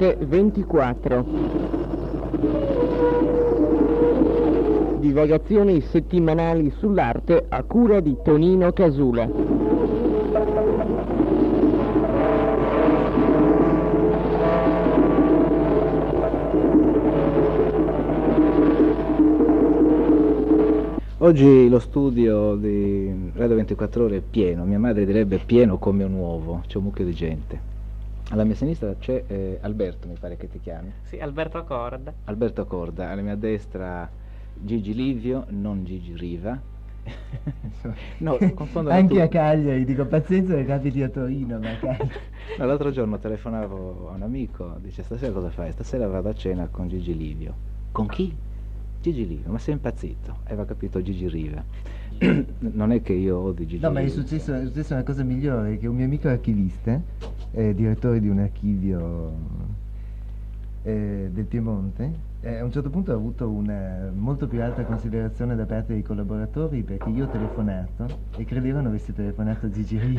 Arte 24. Divagazioni settimanali sull'arte a cura di Tonino Casula. Oggi lo studio di Radio 24 Ore è pieno, mia madre direbbe pieno come un uovo, c'è un mucchio di gente. Alla mia sinistra c'è Alberto, mi pare che ti chiami. Sì, Alberto Corda. Alberto Corda, alla mia destra Gigi Livio, non Gigi Riva. No, anche a Cagliari, dico pazienza che capiti a Torino, ma a Cagliari. No, l'altro giorno telefonavo a un amico, dice stasera cosa fai? Stasera vado a cena con Gigi Livio. Con chi? Gigi Livio, ma sei impazzito? Aveva capito Gigi Riva. Non è che io odi Gigi Livio. No, ma è successo una cosa migliore, che un mio amico archivista, direttore di un archivio del Piemonte, a un certo punto ha avuto una molto più alta considerazione da parte dei collaboratori, perché io ho telefonato e credevano avessi telefonato a Gigi Riva.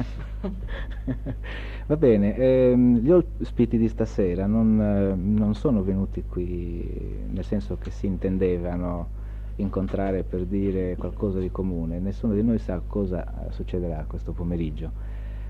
Va bene, gli ospiti di stasera non sono venuti qui nel senso che si intendevano incontrare per dire qualcosa di comune, nessuno di noi sa cosa succederà questo pomeriggio.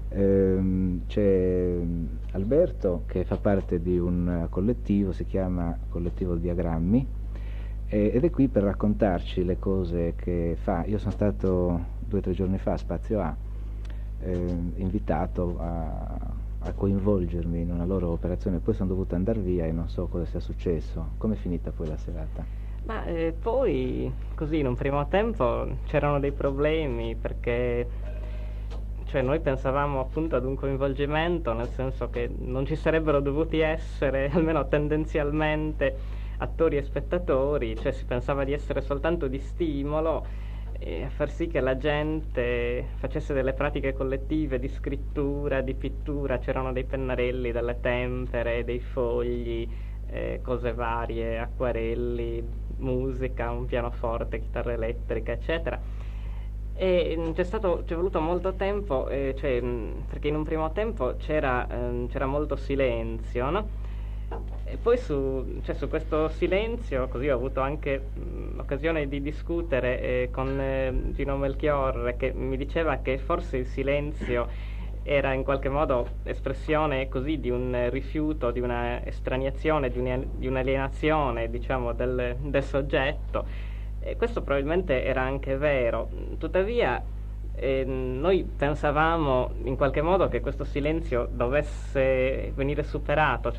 C'è Alberto che fa parte di un collettivo, si chiama Collettivo Diagrammi, ed è qui per raccontarci le cose che fa. Io sono stato 2 o 3 giorni fa a Spazio A, invitato a coinvolgermi in una loro operazione, poi sono dovuto andare via e non so cosa sia successo. Com'è finita poi la serata? Ma poi così in un primo tempo c'erano dei problemi, perché noi pensavamo appunto ad un coinvolgimento, nel senso che non ci sarebbero dovuti essere, almeno tendenzialmente, attori e spettatori, cioè si pensava di essere soltanto di stimolo a far sì che la gente facesse delle pratiche collettive di scrittura, di pittura. C'erano dei pennarelli, delle tempere, dei fogli, cose varie, acquarelli, musica, un pianoforte, chitarra elettrica, eccetera. E c'è voluto molto tempo, perché in un primo tempo c'era molto silenzio, no? E poi su questo silenzio, così ho avuto anche l'occasione di discutere con Gino Melchiorre, che mi diceva che forse il silenzio era in qualche modo espressione così di un rifiuto, di una estraniazione, di un'alienazione, diciamo, del soggetto. E questo probabilmente era anche vero, tuttavia noi pensavamo in qualche modo che questo silenzio dovesse venire superato,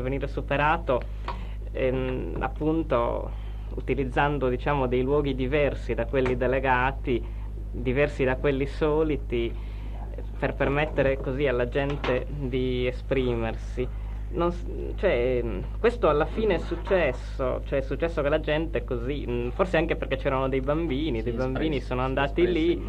appunto utilizzando, diciamo, dei luoghi diversi da quelli delegati, diversi da quelli soliti, per permettere così alla gente di esprimersi. Questo alla fine è successo che la gente così, forse anche perché c'erano dei bambini sono andati lì,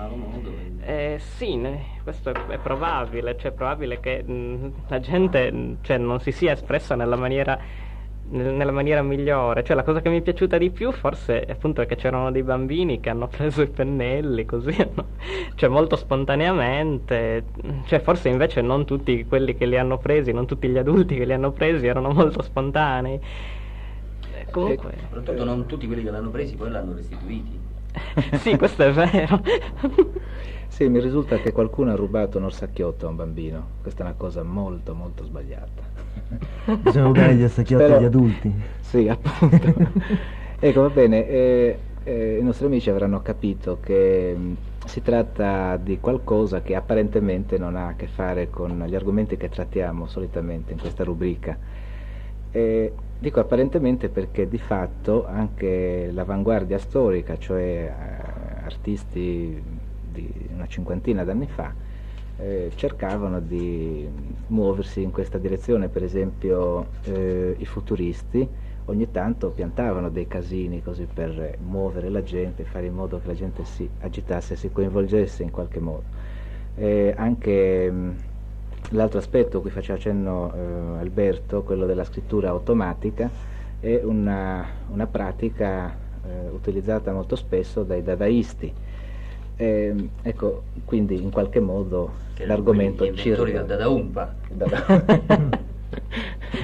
questo è probabile, è probabile che la gente non si sia espressa nella maniera migliore. La cosa che mi è piaciuta di più forse appunto è che c'erano dei bambini che hanno preso i pennelli così, molto spontaneamente, forse invece non tutti quelli che li hanno presi, non tutti gli adulti che li hanno presi erano molto spontanei. Comunque soprattutto non tutti quelli che l'hanno presi poi l'hanno restituiti. Sì, questo è vero. Sì, mi risulta che qualcuno ha rubato un orsacchiotto a un bambino. Questa è una cosa molto molto sbagliata. Bisogna rubare gli orsacchiotti agli adulti. Sì, appunto. Ecco, va bene, i nostri amici avranno capito che si tratta di qualcosa che apparentemente non ha a che fare con gli argomenti che trattiamo solitamente in questa rubrica. Dico apparentemente perché di fatto anche l'avanguardia storica, cioè artisti di una 50ina d'anni fa, cercavano di muoversi in questa direzione. Per esempio i futuristi ogni tanto piantavano dei casini così per muovere la gente, fare in modo che la gente si agitasse, si coinvolgesse in qualche modo. Anche l'altro aspetto a cui faceva cenno Alberto, quello della scrittura automatica, è una pratica utilizzata molto spesso dai dadaisti. Ecco, quindi in qualche modo che l'argomento ci da Umpa.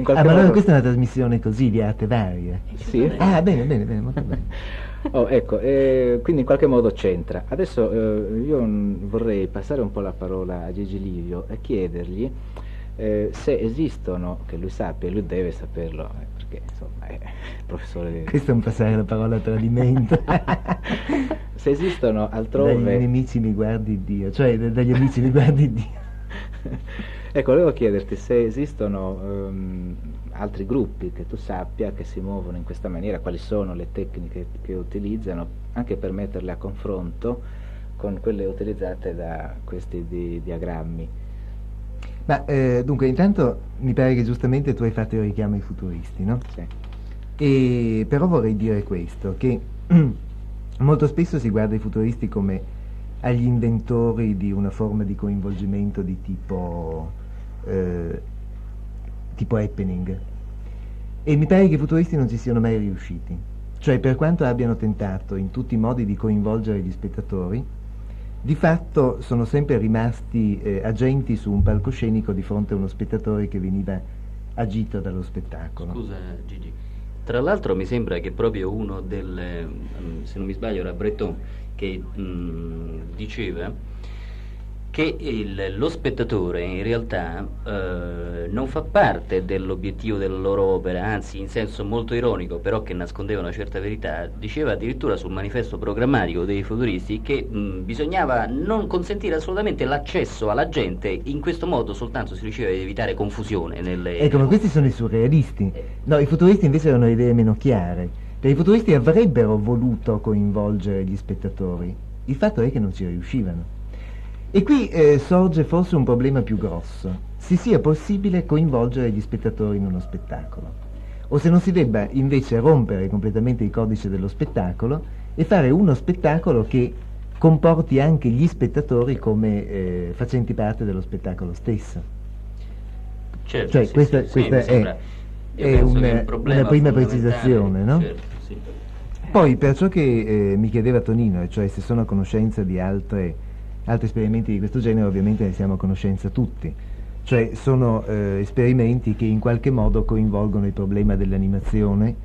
qualche ma allora modo... questa è una trasmissione così di arte varia. Sì. Ah, bene, molto bene. Oh, ecco, quindi in qualche modo c'entra. Adesso io vorrei passare un po' la parola a Gigi Livio e chiedergli se esistono, che lui sappia, e lui deve saperlo, perché insomma è professore... Questo è un passare la parola a tradimento. Se esistono altrove... Dagli nemici mi guardi Dio, cioè dagli amici mi guardi Dio. Ecco, volevo chiederti se esistono altri gruppi che tu sappia che si muovono in questa maniera, quali sono le tecniche che utilizzano, anche per metterle a confronto con quelle utilizzate da questi diagrammi. Ma dunque, intanto mi pare che giustamente tu hai fatto il richiamo ai futuristi, no? Sì. E però vorrei dire questo, che molto spesso si guarda i futuristi come agli inventori di una forma di coinvolgimento di tipo happening, e mi pare che i futuristi non ci siano mai riusciti, cioè per quanto abbiano tentato in tutti i modi di coinvolgere gli spettatori, di fatto sono sempre rimasti agenti su un palcoscenico di fronte a uno spettatore che veniva agito dallo spettacolo. Scusa Gigi, tra l'altro mi sembra che proprio uno se non mi sbaglio era Breton, che diceva che lo spettatore in realtà non fa parte dell'obiettivo della loro opera, anzi in senso molto ironico, però che nascondeva una certa verità, diceva addirittura sul manifesto programmatico dei futuristi che bisognava non consentire assolutamente l'accesso alla gente, in questo modo soltanto si riusciva ad evitare confusione Ecco, ma questi sono i surrealisti. No, i futuristi invece avevano idee meno chiare, perché i futuristi avrebbero voluto coinvolgere gli spettatori, il fatto è che non ci riuscivano. E qui sorge forse un problema più grosso: se sia possibile coinvolgere gli spettatori in uno spettacolo, o se non si debba invece rompere completamente il codice dello spettacolo e fare uno spettacolo che comporti anche gli spettatori come facenti parte dello spettacolo stesso. Certo, Cioè, sì, questa mi sembra- io è penso che un problema una prima fondamentale, precisazione, no? certo, sì. Poi, per ciò che mi chiedeva Tonino, e cioè se sono a conoscenza di altri esperimenti di questo genere, ovviamente ne siamo a conoscenza tutti, cioè sono esperimenti che in qualche modo coinvolgono il problema dell'animazione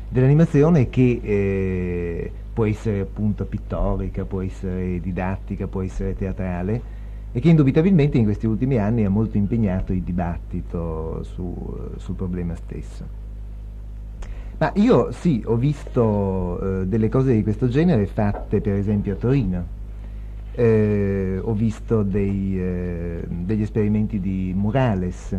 che può essere appunto pittorica, può essere didattica, può essere teatrale, e che indubitabilmente in questi ultimi anni ha molto impegnato il dibattito sul problema stesso. Ma io sì, ho visto delle cose di questo genere fatte per esempio a Torino. Ho visto degli esperimenti di murales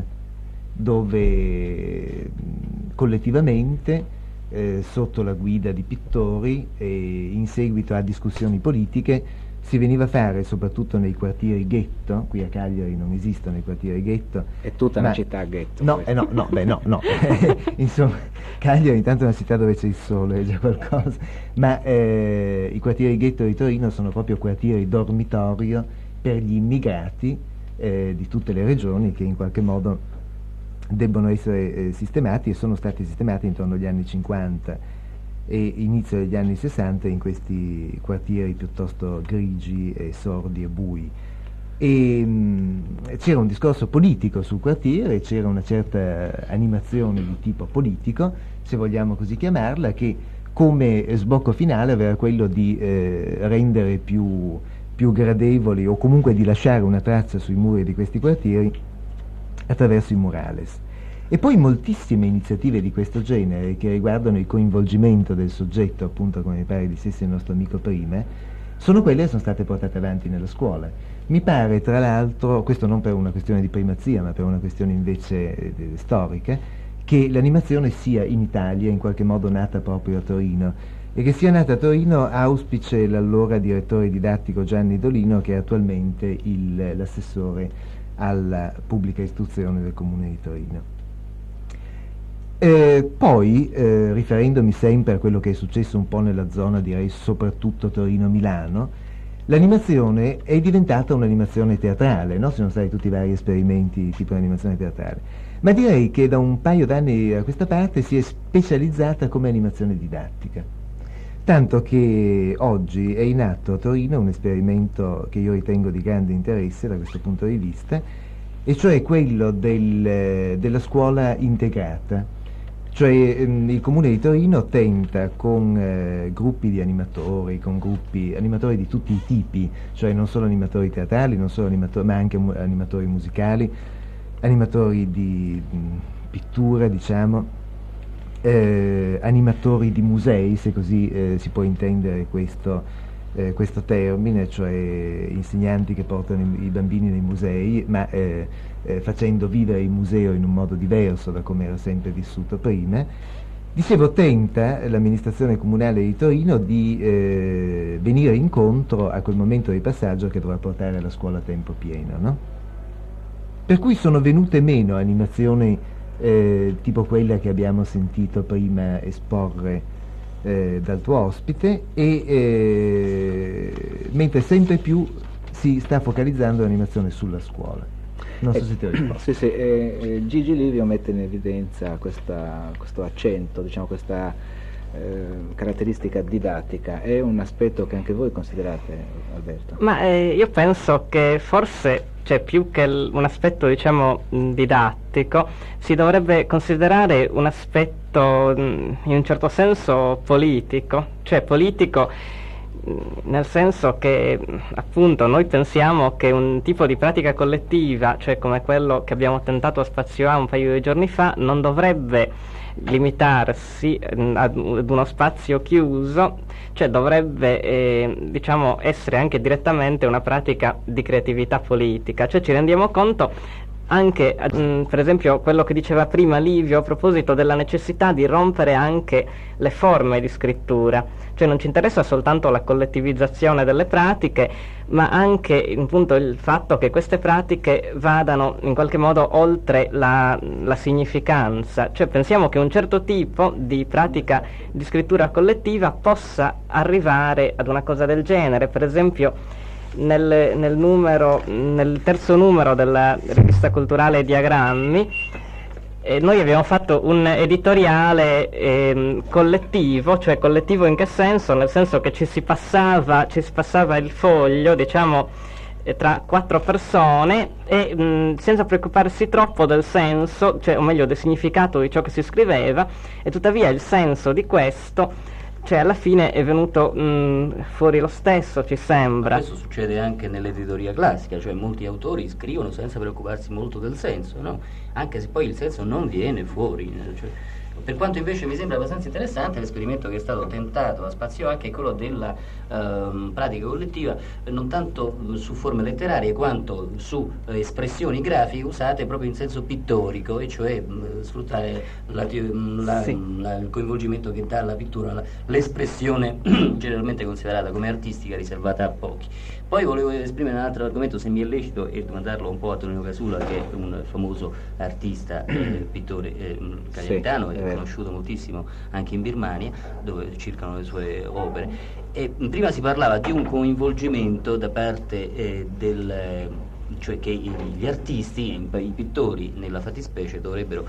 dove collettivamente sotto la guida di pittori e in seguito a discussioni politiche si veniva a fare, soprattutto nei quartieri ghetto. Qui a Cagliari non esistono i quartieri ghetto. È tutta una città ghetto. No, no. Insomma, Cagliari intanto è una città dove c'è il sole, è già qualcosa. Ma i quartieri ghetto di Torino sono proprio quartieri dormitorio per gli immigrati di tutte le regioni, che in qualche modo debbono essere sistemati, e sono stati sistemati intorno agli anni 50 e inizio degli anni 60 in questi quartieri piuttosto grigi e sordi e bui. E c'era un discorso politico sul quartiere, c'era una certa animazione di tipo politico, se vogliamo così chiamarla, che come sbocco finale aveva quello di rendere più gradevoli, o comunque di lasciare una traccia sui muri di questi quartieri attraverso i murales. E poi moltissime iniziative di questo genere, che riguardano il coinvolgimento del soggetto, appunto come mi pare dicesse il nostro amico prima, sono quelle che sono state portate avanti nella scuola. Mi pare, tra l'altro, questo non per una questione di primazia, ma per una questione invece storica, che l'animazione sia in Italia in qualche modo nata proprio a Torino, e che sia nata a Torino auspice l'allora direttore didattico Gianni Dolino, che è attualmente l'assessore alla pubblica istruzione del Comune di Torino. Poi, riferendomi sempre a quello che è successo un po' nella zona, direi soprattutto Torino-Milano, l'animazione è diventata un'animazione teatrale, no? Ci sono stati tutti i vari esperimenti tipo di animazione teatrale, ma direi che da un paio d'anni a questa parte si è specializzata come animazione didattica, tanto che oggi è in atto a Torino un esperimento che io ritengo di grande interesse da questo punto di vista, e cioè quello della scuola integrata. Cioè il Comune di Torino tenta con gruppi di animatori, con animatori di tutti i tipi, cioè non solo animatori teatrali, non solo ma anche animatori musicali, animatori di pittura, diciamo, animatori di musei, se così si può intendere questo termine, cioè insegnanti che portano i bambini nei musei, ma facendo vivere il museo in un modo diverso da come era sempre vissuto prima. Dicevo, tenta l'amministrazione comunale di Torino di venire incontro a quel momento di passaggio che dovrà portare alla scuola a tempo pieno, no? Per cui sono venute meno animazioni tipo quella che abbiamo sentito prima esporre dal tuo ospite, mentre sempre più si sta focalizzando l'animazione sulla scuola. Non so se ti ho risposto. Sì, Gigi Livio mette in evidenza questo accento, diciamo, questa caratteristica didattica. È un aspetto che anche voi considerate, Alberto? Ma io penso che forse, cioè, più che un aspetto, diciamo, didattico, si dovrebbe considerare un aspetto in un certo senso politico, cioè politico nel senso che appunto noi pensiamo che un tipo di pratica collettiva, cioè come quello che abbiamo tentato a Spazio A un paio di giorni fa, non dovrebbe limitarsi ad uno spazio chiuso, cioè dovrebbe diciamo essere anche direttamente una pratica di creatività politica, cioè ci rendiamo conto anche per esempio quello che diceva prima Livio a proposito della necessità di rompere anche le forme di scrittura, cioè non ci interessa soltanto la collettivizzazione delle pratiche, ma anche appunto il fatto che queste pratiche vadano in qualche modo oltre la significanza, cioè pensiamo che un certo tipo di pratica di scrittura collettiva possa arrivare ad una cosa del genere. Per esempio nel terzo numero della rivista culturale Diagrammi noi abbiamo fatto un editoriale collettivo, cioè collettivo in che senso? Nel senso che ci si passava il foglio, diciamo, tra 4 persone e senza preoccuparsi troppo del senso, cioè, o meglio del significato di ciò che si scriveva, e tuttavia il senso di questo, cioè alla fine è venuto fuori lo stesso, ci sembra. Questo succede anche nell'editoria classica, cioè molti autori scrivono senza preoccuparsi molto del senso, no? Anche se poi il senso non viene fuori. Cioè, per quanto invece mi sembra abbastanza interessante l'esperimento che è stato tentato a Spazio A, che è quello della pratica collettiva, non tanto su forme letterarie quanto su espressioni grafiche usate proprio in senso pittorico, e cioè sfruttare il coinvolgimento che dà alla pittura l'espressione generalmente considerata come artistica, riservata a pochi. Poi volevo esprimere un altro argomento, se mi è lecito, e domandarlo un po' a Tonino Casula, che è un famoso artista, pittore cagliaritano, sì, e conosciuto moltissimo anche in Birmania, dove circolano le sue opere. E prima si parlava di un coinvolgimento da parte cioè che gli artisti, i pittori nella fattispecie, dovrebbero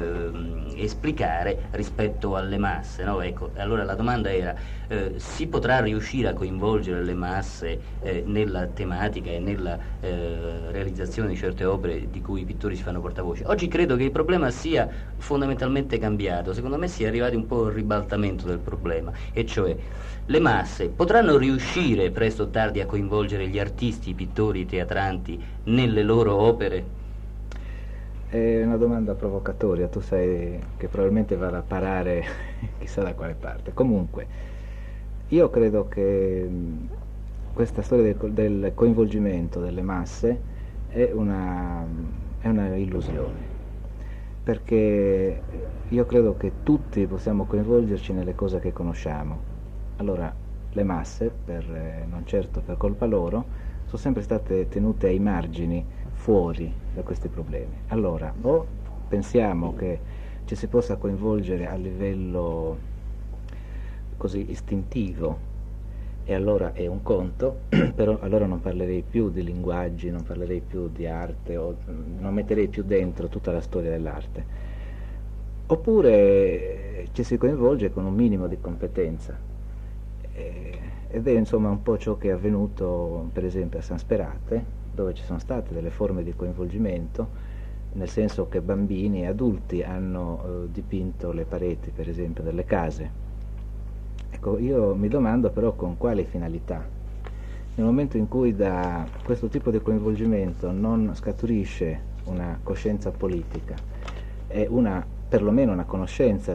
esplicare rispetto alle masse, no? Ecco, allora la domanda era, si potrà riuscire a coinvolgere le masse nella tematica e nella realizzazione di certe opere di cui i pittori si fanno portavoce? Oggi credo che il problema sia fondamentalmente cambiato, secondo me si è arrivati un po' al ribaltamento del problema, e cioè le masse potranno riuscire presto o tardi a coinvolgere gli artisti, i pittori, i teatranti nelle loro opere? È una domanda provocatoria, tu sai che probabilmente va a parare chissà da quale parte. Comunque, io credo che questa storia del coinvolgimento delle masse è una illusione, perché io credo che tutti possiamo coinvolgerci nelle cose che conosciamo. Allora, le masse, non certo per colpa loro, sono sempre state tenute ai margini, fuori da questi problemi. Allora, o pensiamo che ci si possa coinvolgere a livello così istintivo, e allora è un conto, però allora non parlerei più di linguaggi, non parlerei più di arte, o non metterei più dentro tutta la storia dell'arte. Oppure ci si coinvolge con un minimo di competenza. Ed è insomma un po' ciò che è avvenuto per esempio a San Sperate, dove ci sono state delle forme di coinvolgimento, nel senso che bambini e adulti hanno dipinto le pareti, per esempio, delle case. Ecco, io mi domando però con quali finalità. Nel momento in cui da questo tipo di coinvolgimento non scaturisce una coscienza politica e perlomeno una conoscenza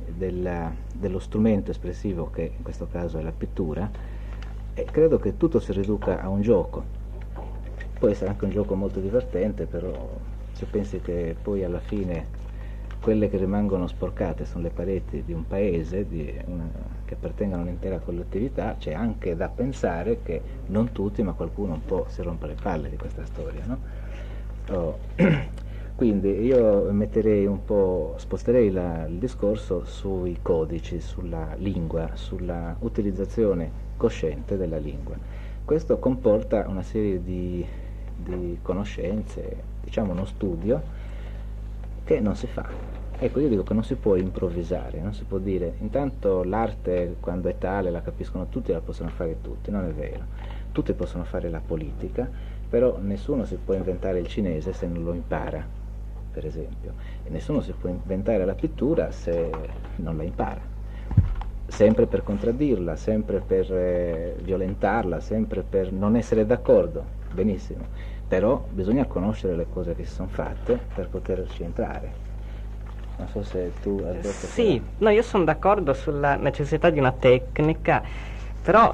dello strumento espressivo, che in questo caso è la pittura, credo che tutto si riduca a un gioco. Può essere anche un gioco molto divertente, però se pensi che poi alla fine quelle che rimangono sporcate sono le pareti di un paese che appartengono a un'intera collettività, c'è anche da pensare che non tutti, ma qualcuno un po' si rompe le palle di questa storia, no? Quindi io sposterei il discorso sui codici, sulla lingua, sulla utilizzazione cosciente della lingua. Questo comporta una serie di conoscenze, diciamo uno studio che non si fa. Ecco, io dico che non si può improvvisare, non si può dire intanto l'arte quando è tale la capiscono tutti, la possono fare tutti, non è vero. Tutti possono fare la politica, però nessuno si può inventare il cinese se non lo impara, per esempio, e nessuno si può inventare la pittura se non la impara, sempre per contraddirla, sempre per violentarla, sempre per non essere d'accordo, benissimo, però bisogna conoscere le cose che si sono fatte per poterci entrare. Non so se tu, Alberto... Sì, no, io sono d'accordo sulla necessità di una tecnica, però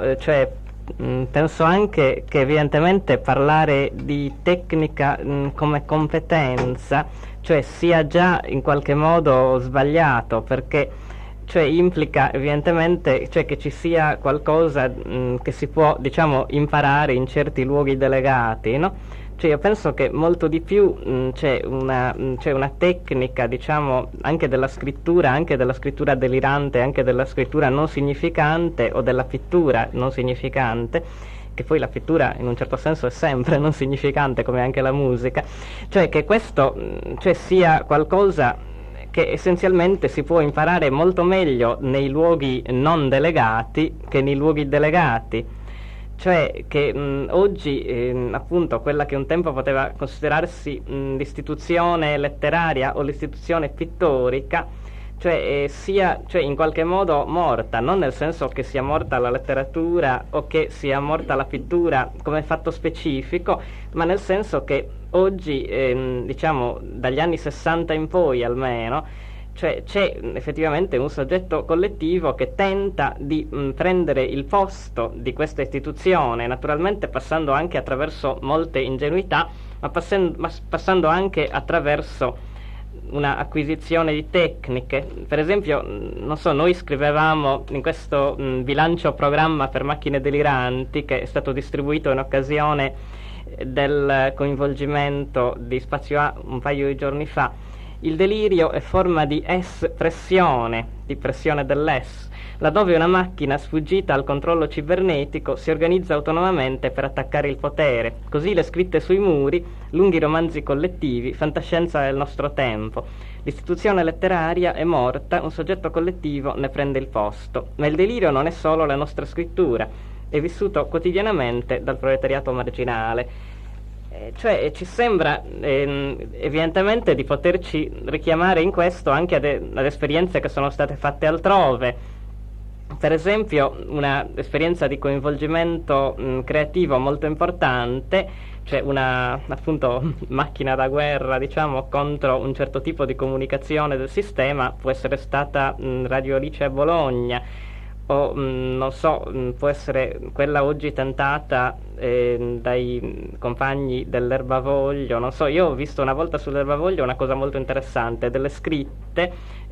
penso anche che evidentemente parlare di tecnica come competenza, cioè sia già in qualche modo sbagliato, perché implica evidentemente che ci sia qualcosa che si può, diciamo, imparare in certi luoghi delegati, no? Io penso che molto di più c'è una tecnica, diciamo, anche della scrittura delirante, anche della scrittura non significante o della pittura non significante, che poi la pittura in un certo senso è sempre non significante, come anche la musica, che questo sia qualcosa che essenzialmente si può imparare molto meglio nei luoghi non delegati che nei luoghi delegati. Che oggi appunto quella che un tempo poteva considerarsi l'istituzione letteraria o l'istituzione pittorica sia in qualche modo morta, non nel senso che sia morta la letteratura o che sia morta la pittura come fatto specifico, ma nel senso che oggi diciamo dagli anni 60 in poi almeno c'è effettivamente un soggetto collettivo che tenta di prendere il posto di questa istituzione, naturalmente passando anche attraverso molte ingenuità, ma passando anche attraverso una acquisizione di tecniche. Per esempio, non so, noi scrivevamo in questo bilancio programma per macchine deliranti, che è stato distribuito in occasione del coinvolgimento di Spazio A un paio di giorni fa: il delirio è forma di espressione, di pressione dell'es, laddove una macchina sfuggita al controllo cibernetico si organizza autonomamente per attaccare il potere. Così le scritte sui muri, lunghi romanzi collettivi, fantascienza del nostro tempo. L'istituzione letteraria è morta, un soggetto collettivo ne prende il posto. Ma il delirio non è solo la nostra scrittura, è vissuto quotidianamente dal proletariato marginale. Ci sembra evidentemente di poterci richiamare in questo anche ad esperienze che sono state fatte altrove. Per esempio, una esperienza di coinvolgimento creativo molto importante, una appunto macchina da guerra, diciamo, contro un certo tipo di comunicazione del sistema, può essere stata Radio Alice a Bologna, o non so, può essere quella oggi tentata dai compagni dell'Erbavoglio. Non so, io ho visto una volta sull'Erbavoglio una cosa molto interessante, delle scritte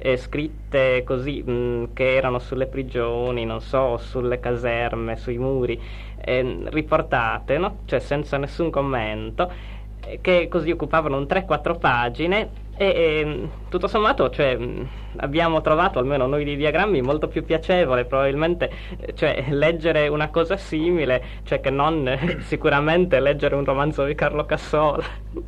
così che erano sulle prigioni, non so, sulle caserme, sui muri, riportate, no? Senza nessun commento, che così occupavano un 3-4 pagine. E tutto sommato abbiamo trovato, almeno noi di Diagrammi, molto più piacevole probabilmente leggere una cosa simile che non sicuramente leggere un romanzo di Carlo Cassola.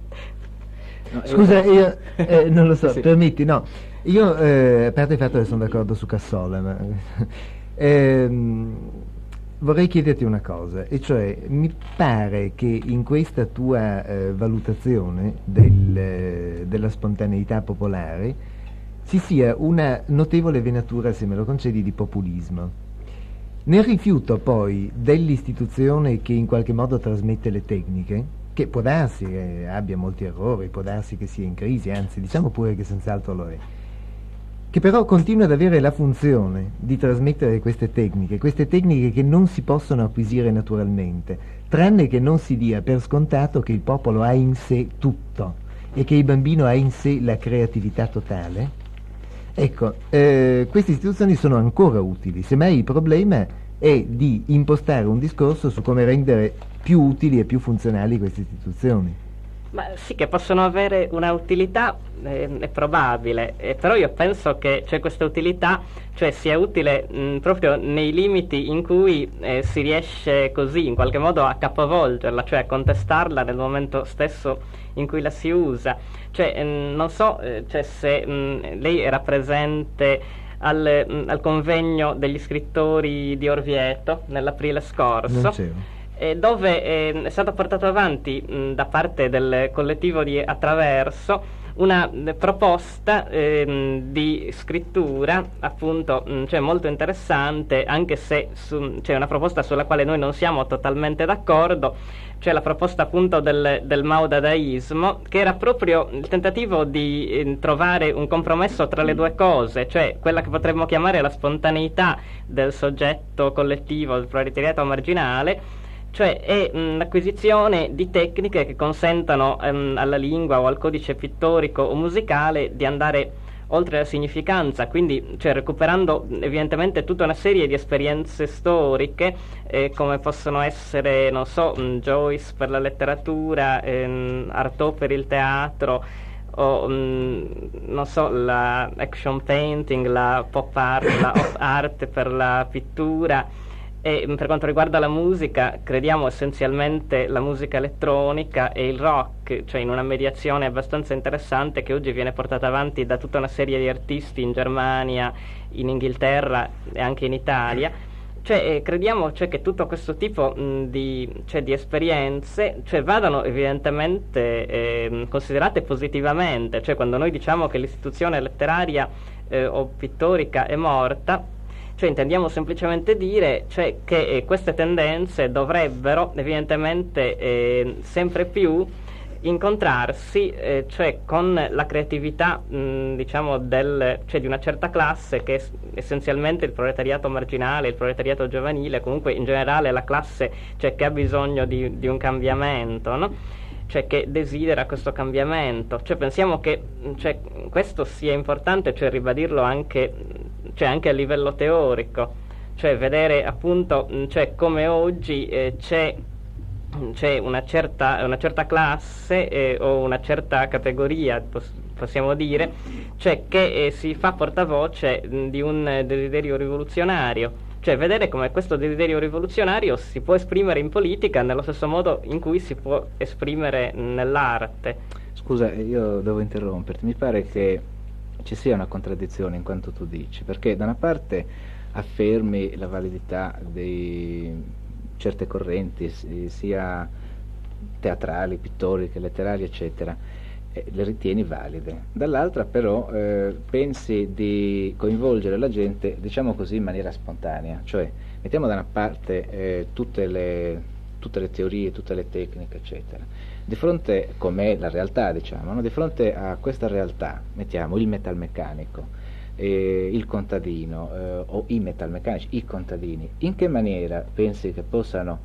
No, scusa, io non lo so, sì. Permetti, no, io a parte il fatto che sono d'accordo su Cassola, ma vorrei chiederti una cosa, e cioè mi pare che in questa tua valutazione della spontaneità popolare ci sia una notevole venatura, se me lo concedi, di populismo. Nel rifiuto poi dell'istituzione che in qualche modo trasmette le tecniche, che può darsi che abbia molti errori, può darsi che sia in crisi, anzi diciamo pure che senz'altro lo è, che però continua ad avere la funzione di trasmettere queste tecniche che non si possono acquisire naturalmente, tranne che non si dia per scontato che il popolo ha in sé tutto e che il bambino ha in sé la creatività totale. Ecco, queste istituzioni sono ancora utili, semmai il problema è di impostare un discorso su come rendere più utili e più funzionali queste istituzioni. Ma sì, che possono avere una utilità, è probabile, però io penso che questa utilità sia utile proprio nei limiti in cui si riesce così in qualche modo a capovolgerla, cioè a contestarla nel momento stesso in cui la si usa. Non so se lei era presente al convegno degli scrittori di Orvieto nell'aprile scorso. Non c'ero. Dove è stato portato avanti da parte del collettivo di Attraverso una proposta di scrittura appunto molto interessante, anche se c'è una proposta sulla quale noi non siamo totalmente d'accordo, cioè la proposta appunto del Mao-dadaismo, che era proprio il tentativo di trovare un compromesso tra le due cose, cioè quella che potremmo chiamare la spontaneità del soggetto collettivo, del proletariato marginale, cioè è l'acquisizione di tecniche che consentano alla lingua o al codice pittorico o musicale di andare oltre la significanza, quindi recuperando evidentemente tutta una serie di esperienze storiche come possono essere, non so, Joyce per la letteratura, Artaud per il teatro, o non so, la action painting, la pop art, la op art per la pittura. E per quanto riguarda la musica, crediamo essenzialmente la musica elettronica e il rock, cioè in una mediazione abbastanza interessante che oggi viene portata avanti da tutta una serie di artisti in Germania, in Inghilterra e anche in Italia. Crediamo che tutto questo tipo di esperienze vadano evidentemente considerate positivamente, quando noi diciamo che l'istituzione letteraria o pittorica è morta, intendiamo semplicemente dire che queste tendenze dovrebbero evidentemente sempre più incontrarsi con la creatività diciamo di una certa classe, che è essenzialmente il proletariato marginale, il proletariato giovanile, comunque in generale la classe che ha bisogno di un cambiamento, no? Che desidera questo cambiamento. Pensiamo che questo sia importante, ribadirlo anche a livello teorico, vedere appunto come oggi c'è una certa classe o una certa categoria, possiamo dire, che si fa portavoce di un desiderio rivoluzionario. Vedere come questo desiderio rivoluzionario si può esprimere in politica nello stesso modo in cui si può esprimere nell'arte. Scusa, io devo interromperti. Mi pare che ci sia una contraddizione in quanto tu dici, perché da una parte affermi la validità di certe correnti, sia teatrali, pittoriche, letterari, eccetera, le ritieni valide. Dall'altra però pensi di coinvolgere la gente, diciamo così, in maniera spontanea, cioè mettiamo da una parte tutte le teorie, tutte le tecniche, eccetera. Di fronte, com'è la realtà, diciamo, no? Di fronte a questa realtà mettiamo il metalmeccanico, il contadino o i metalmeccanici, i contadini. In che maniera pensi che possano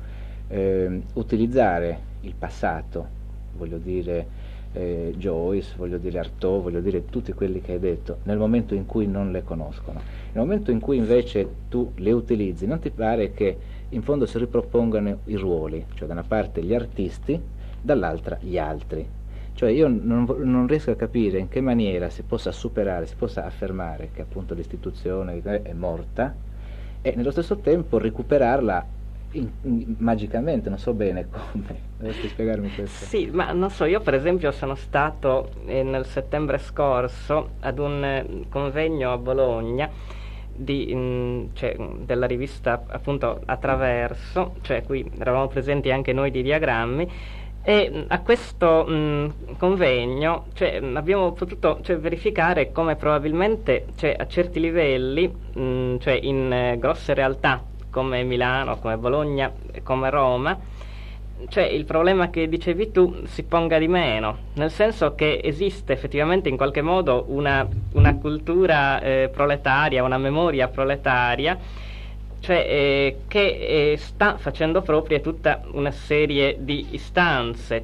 utilizzare il passato, voglio dire Joyce, voglio dire Artaud, voglio dire tutti quelli che hai detto, nel momento in cui non le conoscono? Nel momento in cui invece tu le utilizzi, non ti pare che in fondo si ripropongano i ruoli, cioè da una parte gli artisti, dall'altra gli altri? Cioè io non riesco a capire in che maniera si possa superare, si possa affermare che appunto l'istituzione è morta e nello stesso tempo recuperarla magicamente, non so bene come. Dovresti spiegarmi questo. Sì, ma non so, io per esempio sono stato nel settembre scorso ad un convegno a Bologna cioè, della rivista appunto Attraverso, cioè qui eravamo presenti anche noi di Diagrammi, e a questo convegno, cioè, abbiamo potuto, cioè, verificare come probabilmente, cioè, a certi livelli, cioè in grosse realtà come Milano, come Bologna, come Roma, cioè il problema che dicevi tu si ponga di meno, nel senso che esiste effettivamente in qualche modo una cultura proletaria, una memoria proletaria, cioè che sta facendo proprie tutta una serie di istanze,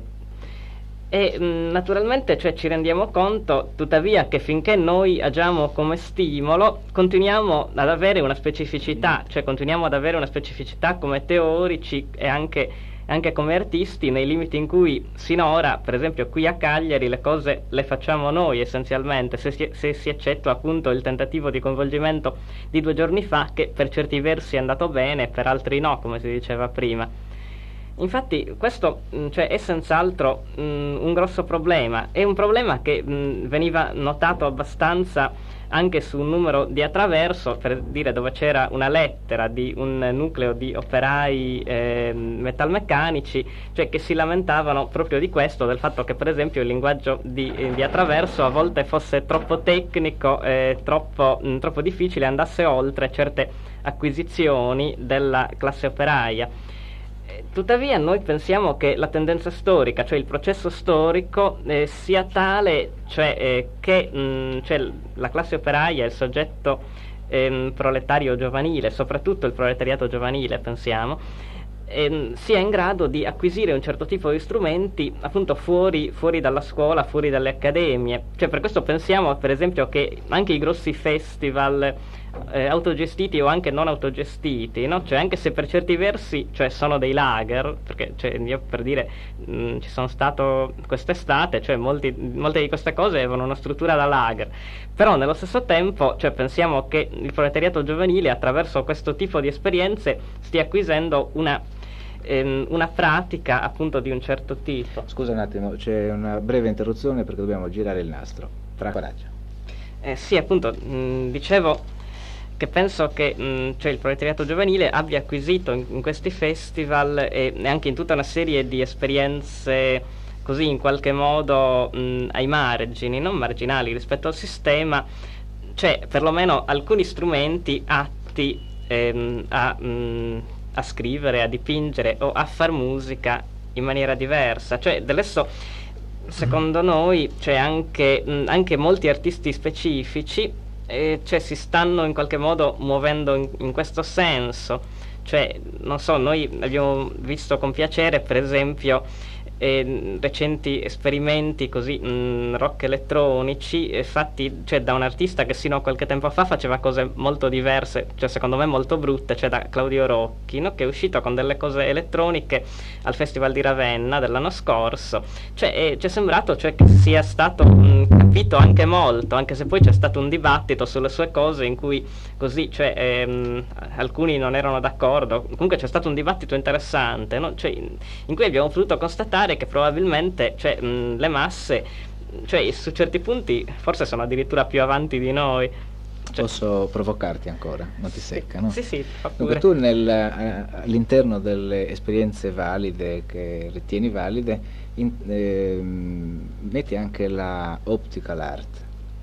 e naturalmente, cioè, ci rendiamo conto tuttavia che finché noi agiamo come stimolo continuiamo ad avere una specificità, cioè continuiamo ad avere una specificità come teorici e anche come artisti, nei limiti in cui sinora, per esempio qui a Cagliari, le cose le facciamo noi essenzialmente, se si eccettua appunto il tentativo di coinvolgimento di 2 giorni fa, che per certi versi è andato bene, per altri no, come si diceva prima. Infatti questo, cioè, è senz'altro un grosso problema, è un problema che veniva notato abbastanza anche su un numero di Attraverso, per dire, dove c'era una lettera di un nucleo di operai metalmeccanici, cioè, che si lamentavano proprio di questo, del fatto che per esempio il linguaggio di Attraverso a volte fosse troppo tecnico, troppo difficile, andasse oltre certe acquisizioni della classe operaia. Tuttavia noi pensiamo che la tendenza storica, cioè il processo storico, sia tale, cioè, che cioè, la classe operaia è il soggetto proletario giovanile, soprattutto il proletariato giovanile, pensiamo, sia in grado di acquisire un certo tipo di strumenti appunto fuori dalla scuola, fuori dalle accademie. Cioè, per questo pensiamo per esempio che anche i grossi festival autogestiti o anche non autogestiti, no? Cioè, anche se per certi versi, cioè, sono dei lager, perché, cioè, io per dire ci sono stato quest'estate, cioè molte di queste cose avevano una struttura da lager, però nello stesso tempo, cioè, pensiamo che il proletariato giovanile attraverso questo tipo di esperienze stia acquisendo una pratica appunto di un certo tipo. Scusa un attimo, c'è una breve interruzione perché dobbiamo girare il nastro. Fra coraggio. Sì, appunto, dicevo che penso che cioè il proletariato giovanile abbia acquisito in questi festival e anche in tutta una serie di esperienze così in qualche modo ai margini, non marginali rispetto al sistema, cioè perlomeno alcuni strumenti atti a scrivere, a dipingere o a far musica in maniera diversa. Cioè, adesso secondo noi c'è anche molti artisti specifici, cioè, si stanno in qualche modo muovendo in questo senso. Cioè, non so, noi abbiamo visto con piacere per esempio recenti esperimenti così rock elettronici fatti, cioè, da un artista che sino a qualche tempo fa faceva cose molto diverse, cioè secondo me molto brutte, cioè da Claudio Rocchi, no? Che è uscito con delle cose elettroniche al Festival di Ravenna dell'anno scorso, cioè ci è sembrato, cioè, che sia stato capito anche molto, anche se poi c'è stato un dibattito sulle sue cose in cui così, cioè, alcuni non erano d'accordo, comunque c'è stato un dibattito interessante, no? Cioè, in cui abbiamo potuto constatare che probabilmente, cioè, le masse, cioè, su certi punti forse sono addirittura più avanti di noi. Cioè, posso provocarti ancora? Non ti secca, no? Sì, fa pure. Dunque tu all'interno delle esperienze valide, che ritieni valide, metti anche la optical art,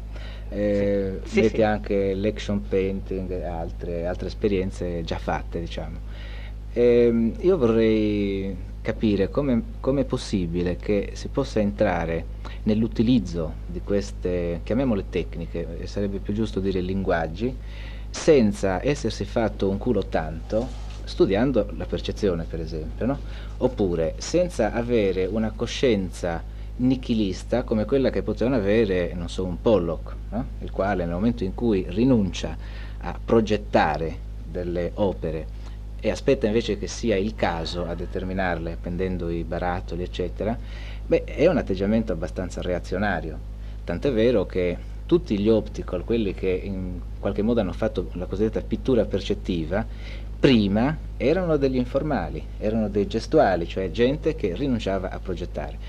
metti anche l'action painting e altre esperienze già fatte, diciamo. Io vorrei capire come è possibile che si possa entrare nell'utilizzo di queste, chiamiamole tecniche, sarebbe più giusto dire linguaggi, senza essersi fatto un culo tanto studiando la percezione, per esempio, no? Oppure senza avere una coscienza nichilista come quella che potevano avere, non so, un Pollock, no? Il quale nel momento in cui rinuncia a progettare delle opere e aspetta invece che sia il caso a determinarle, appendendo i barattoli, eccetera, beh, è un atteggiamento abbastanza reazionario. Tant'è vero che tutti gli optical, quelli che in qualche modo hanno fatto la cosiddetta pittura percettiva, prima erano degli informali, erano dei gestuali, cioè gente che rinunciava a progettare.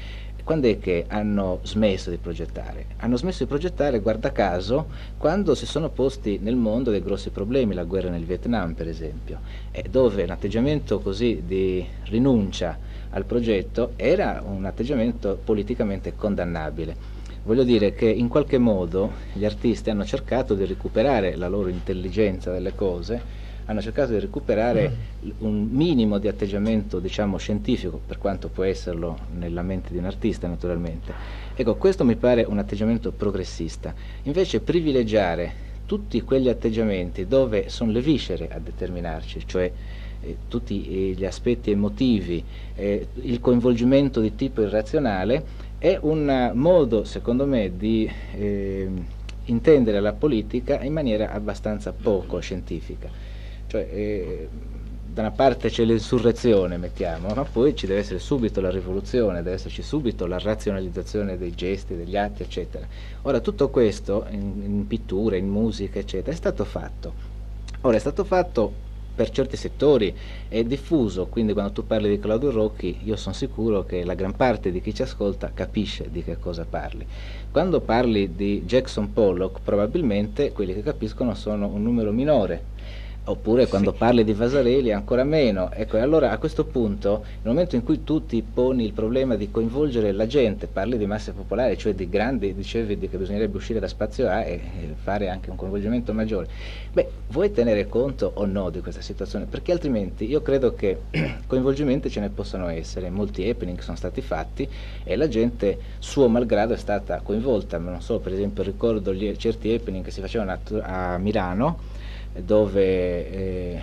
quando è che hanno smesso di progettare? Hanno smesso di progettare, guarda caso, quando si sono posti nel mondo dei grossi problemi, la guerra nel Vietnam per esempio, dove un atteggiamento così di rinuncia al progetto era un atteggiamento politicamente condannabile. Voglio dire che in qualche modo gli artisti hanno cercato di recuperare la loro intelligenza delle cose, hanno cercato di recuperare un minimo di atteggiamento, diciamo, scientifico, per quanto può esserlo nella mente di un artista naturalmente. Ecco, questo mi pare un atteggiamento progressista. Invece privilegiare tutti quegli atteggiamenti dove sono le viscere a determinarci, cioè tutti gli aspetti emotivi, il coinvolgimento di tipo irrazionale, è un modo, secondo me, di intendere la politica in maniera abbastanza poco scientifica. Cioè, da una parte c'è l'insurrezione, mettiamo, ma poi ci deve essere subito la rivoluzione, deve esserci subito la razionalizzazione dei gesti, degli atti, eccetera. Ora, tutto questo in pittura, in musica, eccetera, è stato fatto. Ora, è stato fatto per certi settori, è diffuso, quindi quando tu parli di Claudio Rocchi io sono sicuro che la gran parte di chi ci ascolta capisce di che cosa parli. Quando parli di Jackson Pollock probabilmente quelli che capiscono sono un numero minore, oppure quando parli di Vasarely ancora meno. Ecco, e allora a questo punto, nel momento in cui tu ti poni il problema di coinvolgere la gente, parli di masse popolari, cioè di grandi, dicevi che bisognerebbe uscire da spazio A e fare anche un coinvolgimento maggiore, beh, vuoi tenere conto o no di questa situazione? Perché altrimenti io credo che coinvolgimenti ce ne possano essere, molti happening sono stati fatti e la gente suo malgrado è stata coinvolta, ma non so, per esempio ricordo certi happening che si facevano a Milano, dove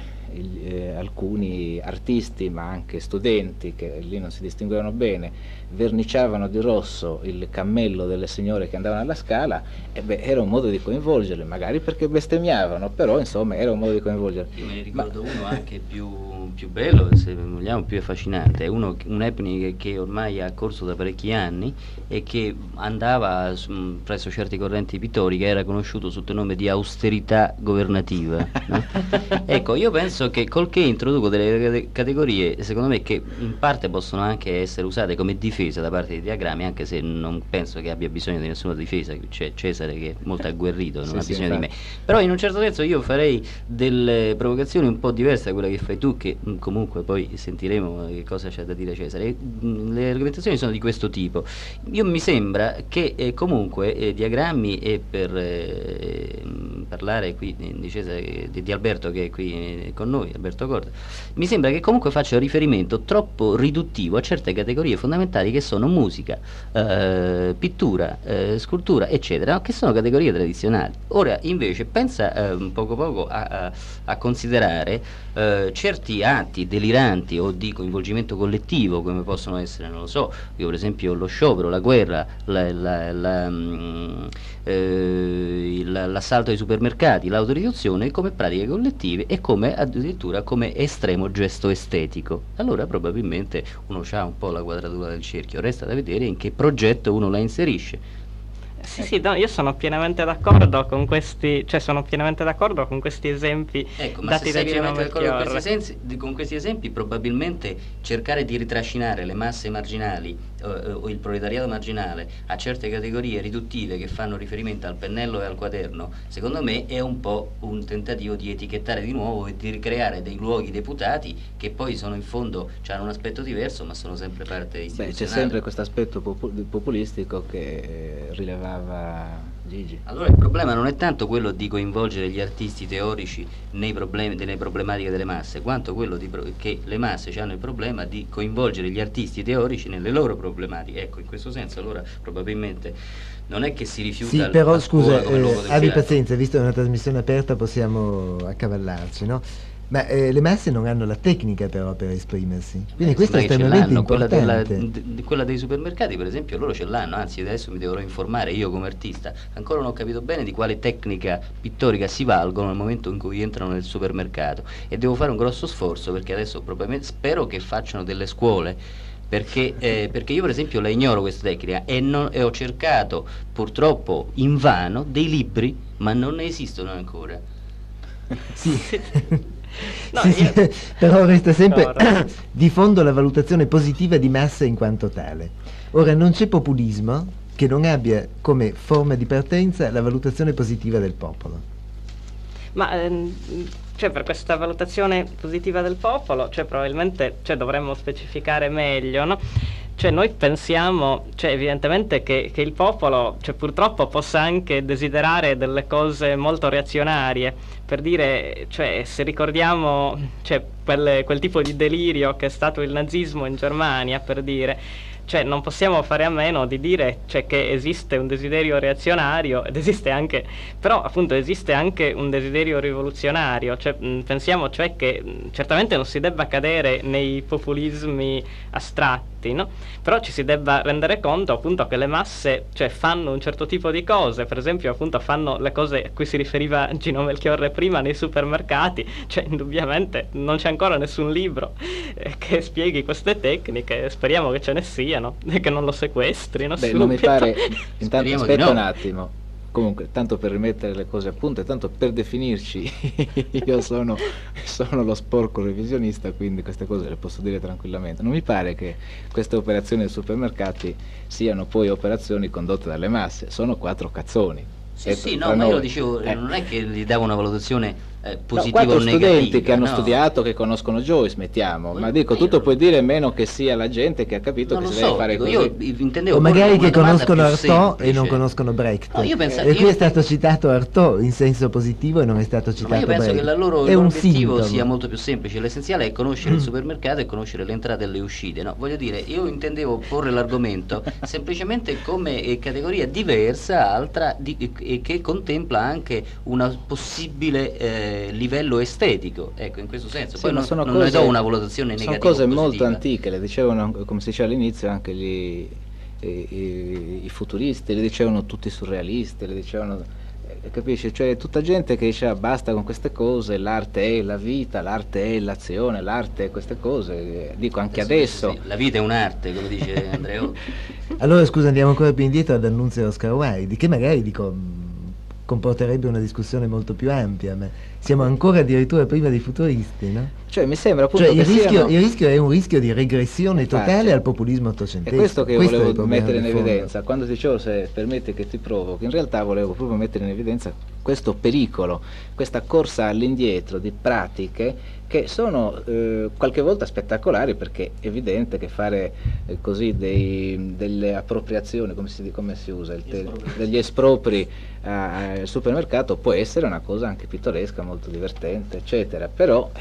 alcuni artisti ma anche studenti che lì non si distinguevano bene verniciavano di rosso il cammello delle signore che andavano alla Scala, e beh, era un modo di coinvolgerle, magari perché bestemmiavano, però insomma era un modo di coinvolgerle. Io me ne ricordo uno anche più bello, se vogliamo più affascinante, è un happening che ormai ha corso da parecchi anni e che andava presso certi correnti pittoriche, era conosciuto sotto il nome di austerità governativa, no? Ecco, io penso che col che introduco delle categorie, secondo me, che in parte possono anche essere usate come difesa da parte dei diagrammi, anche se non penso che abbia bisogno di nessuna difesa, c'è Cesare che è molto agguerrito, non ha bisogno di me, però in un certo senso io farei delle provocazioni un po' diverse da quella che fai tu, che comunque poi sentiremo che cosa c'è da dire Cesare. Le argomentazioni sono di questo tipo. Io mi sembra che comunque diagrammi, e per parlare qui di Cesare, di Alberto che è qui con noi, Alberto Corda, mi sembra che comunque faccia riferimento troppo riduttivo a certe categorie fondamentali che sono musica, pittura, scultura, eccetera, che sono categorie tradizionali. Ora invece pensa poco a considerare certi atti deliranti o di coinvolgimento collettivo, come possono essere, non lo so, io per esempio lo sciopero, la guerra, l'assalto ai supermercati, l'autoriduzione, come pratiche collettive e come addirittura come estremo gesto estetico. Allora probabilmente uno c'ha un po' la quadratura del cerchio, resta da vedere in che progetto uno la inserisce. Sì, no, io sono pienamente d'accordo con questi, cioè sono pienamente d'accordo con questi esempi, ecco, ma dati se sei da Gino pienamente d'accordo Melchiorre. con questi esempi, probabilmente cercare di ritrascinare le masse marginali o il proletariato marginale a certe categorie riduttive che fanno riferimento al pennello e al quaderno, secondo me è un po' un tentativo di etichettare di nuovo e di ricreare dei luoghi deputati che poi sono in fondo, hanno un aspetto diverso ma sono sempre parte istituzionale. Beh, c'è sempre questo aspetto populistico che rilevava Gigi. Allora il problema non è tanto quello di coinvolgere gli artisti teorici nei problemi, delle problematiche delle masse, quanto quello che le masse hanno il problema di coinvolgere gli artisti teorici nelle loro problematiche. Ecco, in questo senso allora probabilmente non è che si rifiuta. Sì, però scusa, abbi pazienza, visto che è una trasmissione aperta possiamo accavallarci, no? Ma le masse non hanno la tecnica però per esprimersi, quindi questo è estremamente importante. Quella dei supermercati per esempio loro ce l'hanno, anzi adesso mi dovrò informare io come artista, ancora non ho capito bene di quale tecnica pittorica si valgono nel momento in cui entrano nel supermercato, e devo fare un grosso sforzo perché adesso probabilmente spero che facciano delle scuole, perché io per esempio la ignoro questa tecnica e ho cercato purtroppo invano dei libri, ma non ne esistono ancora. Sì. No, Sì, sì, però resta sempre D'accordo. diffondo la valutazione positiva di massa in quanto tale. Ora, non c'è populismo che non abbia come forma di partenza la valutazione positiva del popolo. Ma cioè, per questa valutazione positiva del popolo, cioè, probabilmente dovremmo specificare meglio, no? Cioè, noi pensiamo, cioè, evidentemente che il popolo, cioè, purtroppo possa anche desiderare delle cose molto reazionarie. Per dire, cioè, se ricordiamo, cioè, quel tipo di delirio che è stato il nazismo in Germania, per dire, cioè, non possiamo fare a meno di dire, cioè, che esiste un desiderio reazionario ed esiste anche, però appunto esiste anche un desiderio rivoluzionario, cioè, pensiamo cioè che certamente non si debba cadere nei populismi astratti, no? Però ci si debba rendere conto appunto che le masse, cioè, fanno un certo tipo di cose, per esempio appunto fanno le cose a cui si riferiva Gino Melchiorre prima nei supermercati, cioè indubbiamente non c'è ancora nessun libro che spieghi queste tecniche, speriamo che ce ne siano e che non lo sequestrino. Beh, non mi subito. pare. Intanto Speriamo di aspetta no. un attimo. Comunque, tanto per rimettere le cose a punto e tanto per definirci, io sono lo sporco revisionista, quindi queste cose le posso dire tranquillamente. Non mi pare che queste operazioni dei supermercati siano poi operazioni condotte dalle masse, sono 4 cazzoni. Sì, sì, no, tra ma io lo noi. dicevo, non è che gli davo una valutazione No, positiva 4 o negativa. studenti che hanno no. studiato, che conoscono Joyce, mettiamo, ma dico, io tu non- puoi dire meno che sia la gente che ha capito Non che lo si deve so, fare dico, così. io intendevo O magari porre una che domanda conoscono più Artaud e semplice. non conoscono Brecht. No, io penso- E qui io- è stato citato Artaud in senso positivo e non è stato No, citato ma io penso Brecht. che il loro è un obiettivo sintomo. sia molto più semplice. L'essenziale è conoscere il supermercato e conoscere le entrate e le uscite. No? Voglio dire, io intendevo porre l'argomento semplicemente come categoria diversa, altra, e che contempla anche un possibile livello estetico. Ecco, in questo senso. Sì, Poi ma non, sono non ne cose- do una valutazione sono negativa. cose o molto positiva. antiche, le dicevano, come si diceva all'inizio, anche i futuristi, le dicevano tutti i surrealisti, le dicevano, capisci? Cioè tutta gente che diceva basta con queste cose, l'arte è la vita, l'arte è l'azione, l'arte è queste cose, dico anche adesso. Sì, la vita è un'arte, come dice Andreotti. Allora scusa, andiamo ancora più indietro ad Annunzio Oscar Wilde, che magari dico comporterebbe una discussione molto più ampia, ma siamo ancora addirittura prima dei futuristi, no? Cioè mi sembra appunto Cioè che il rischio è un rischio di regressione Infatti. totale al populismo È ottocentesco. questo che io è il volevo problema mettere in di fondo. evidenza, quando dicevo, se permetti che ti provochi, in realtà volevo proprio mettere in evidenza questo pericolo, questa corsa all'indietro di pratiche che sono qualche volta spettacolari, perché è evidente che fare così delle appropriazioni, come si usa, degli espropri al supermercato può essere una cosa anche pittoresca, molto divertente, eccetera, però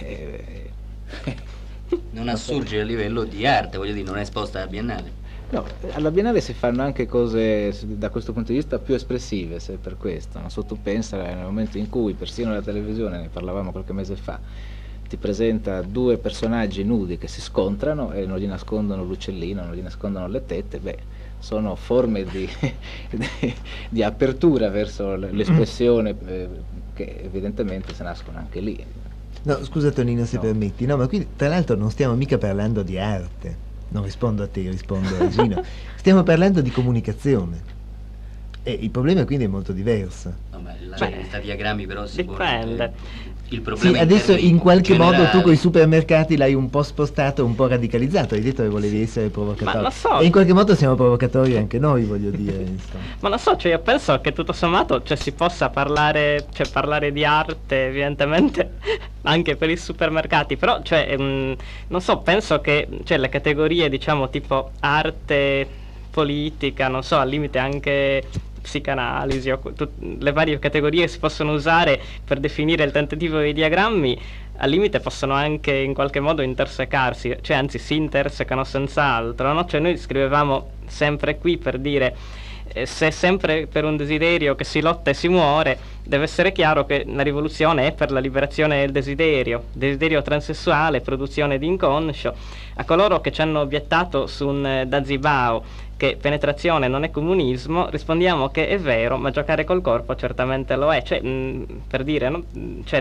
Non assurge a livello di arte, voglio dire, non è esposta alla Biennale. no, alla Biennale si fanno anche cose da questo punto di vista più espressive, se per questo. Non so, tu pensa nel momento in cui persino la televisione, ne parlavamo qualche mese fa, ti presenta 2 personaggi nudi che si scontrano e non gli nascondono l'uccellino, non gli nascondono le tette, beh, sono forme di apertura verso l'espressione che evidentemente se nascono anche lì. No, scusa Tonino se No. permetti, no, ma qui tra l'altro non stiamo mica parlando di arte, non rispondo a te, rispondo a Gino, stiamo parlando di comunicazione e il problema quindi è molto diverso. No, ma Beh, questa diagrammi però si dipende. pone il Sì, problema adesso termini in qualche modo tu generali. con i supermercati l'hai un po' spostato, un po' radicalizzato, hai detto che volevi essere provocatorio. Ma lo so. E in qualche modo siamo provocatori anche noi, voglio dire, insomma. Ma non so, cioè io penso che tutto sommato si possa parlare di arte evidentemente anche per i supermercati, però non so, penso che le categorie diciamo tipo arte, politica, non so, al limite anche psicanalisi o le varie categorie che si possono usare per definire il tentativo dei diagrammi, al limite possono anche in qualche modo intersecarsi, cioè anzi si intersecano senz'altro, no? Cioè noi scrivevamo sempre qui per dire se sempre per un desiderio che si lotta e si muore, deve essere chiaro che la rivoluzione è per la liberazione del desiderio transessuale, produzione di inconscio. A coloro che ci hanno obiettato su un Dazibao che penetrazione non è comunismo, rispondiamo che è vero, ma giocare col corpo certamente lo è. Cioè, per dire, no?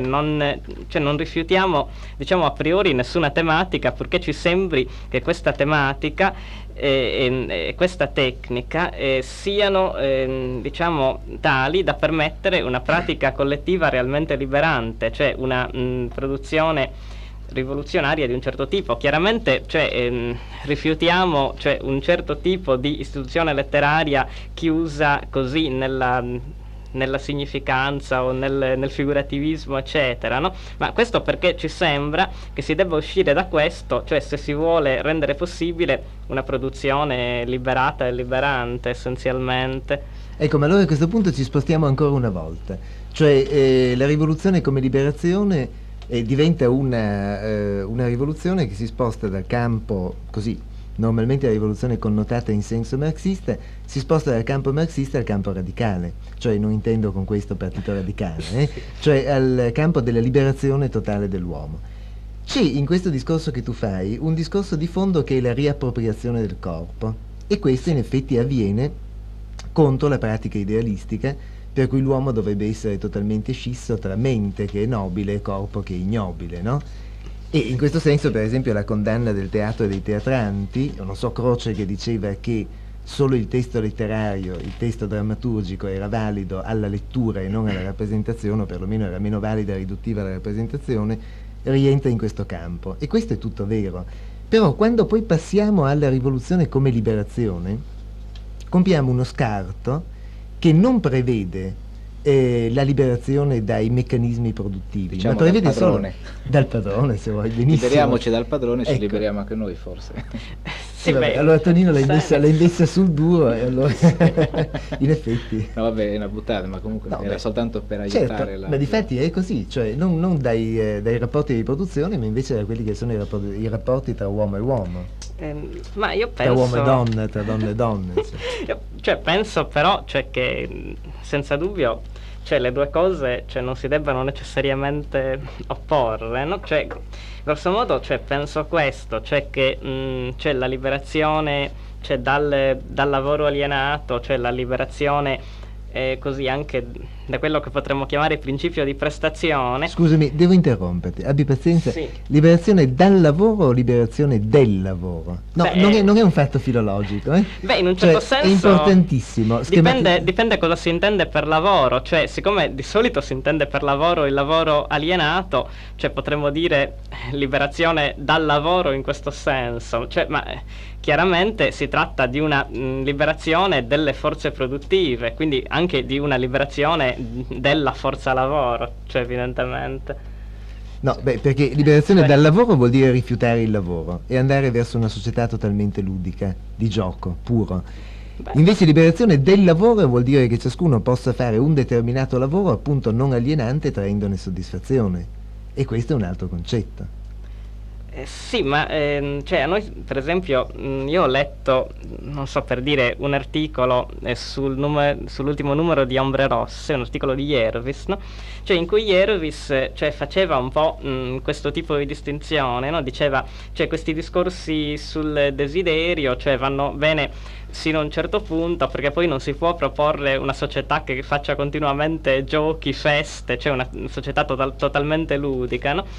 Non rifiutiamo, diciamo, a priori nessuna tematica, purché ci sembri che questa tematica e questa tecnica siano diciamo tali da permettere una pratica collettiva realmente liberante, cioè una produzione rivoluzionaria di un certo tipo. Chiaramente, cioè, rifiutiamo, cioè, un certo tipo di istituzione letteraria chiusa così nella significanza o nel figurativismo, eccetera, no? Ma questo perché ci sembra che si debba uscire da questo, cioè se si vuole rendere possibile una produzione liberata e liberante, essenzialmente. Ecco, ma allora a questo punto ci spostiamo ancora una volta, cioè la rivoluzione come liberazione diventa una rivoluzione che si sposta dal campo, così, normalmente la rivoluzione è connotata in senso marxista, si sposta dal campo marxista al campo radicale, cioè non intendo con questo partito radicale, cioè al campo della liberazione totale dell'uomo. C'è in questo discorso che tu fai un discorso di fondo che è la riappropriazione del corpo, e questo in effetti avviene contro la pratica idealistica per cui l'uomo dovrebbe essere totalmente scisso tra mente che è nobile e corpo che è ignobile, no? E in questo senso, per esempio, la condanna del teatro e dei teatranti, non so, Croce, che diceva che solo il testo letterario, il testo drammaturgico era valido alla lettura e non alla rappresentazione, o perlomeno era meno valida e riduttiva alla rappresentazione, rientra in questo campo. E questo è tutto vero. Però quando poi passiamo alla rivoluzione come liberazione, compiamo uno scarto che non prevede la liberazione dai meccanismi produttivi, diciamo, ma prevede dal padrone. solo dal padrone, se vuoi, benissimo. Liberiamoci dal padrone, ci Ecco. liberiamo anche noi, forse. Sì, Vabbè, beh, allora Tonino l'hai messa sul duro, e allora in effetti. No, vabbè, è una buttata, ma comunque No, era beh, soltanto per aiutare certo, la... ma difatti è così, cioè non dai rapporti di produzione, ma invece da quelli che sono i rapporti tra uomo e uomo, ma io tra penso... uomo e donna, tra donne e donne. Cioè. Cioè, penso però, cioè, che senza dubbio, cioè, le due cose, cioè, non si debbano necessariamente opporre, no? Cioè, grosso modo, cioè, penso questo, cioè che cioè, la liberazione, cioè, dal lavoro alienato, cioè la liberazione così anche da quello che potremmo chiamare il principio di prestazione. Scusami, devo interromperti, abbi pazienza. Sì. Liberazione dal lavoro o liberazione del lavoro? No, Beh, non è un fatto filologico, eh? Beh, in un Cioè, certo senso è importantissimo. dipende cosa si intende per lavoro, cioè siccome di solito si intende per lavoro il lavoro alienato, cioè potremmo dire liberazione dal lavoro in questo senso, cioè, ma chiaramente si tratta di una liberazione delle forze produttive, quindi anche di una liberazione della forza lavoro, cioè evidentemente. No, beh, perché liberazione dal lavoro vuol dire rifiutare il lavoro e andare verso una società totalmente ludica, di gioco, puro. Invece liberazione del lavoro vuol dire che ciascuno possa fare un determinato lavoro, appunto non alienante, traendone soddisfazione. E questo è un altro concetto. Sì, ma cioè, a noi per esempio io ho letto, non so, per dire, un articolo sull'ultimo numero di Ombre Rosse, un articolo di Jervis, no? Cioè, in cui Jervis cioè, faceva un po' questo tipo di distinzione, no? Diceva, cioè, questi discorsi sul desiderio, cioè, vanno bene sino a un certo punto, perché poi non si può proporre una società che faccia continuamente giochi, feste, cioè una società totalmente ludica, no?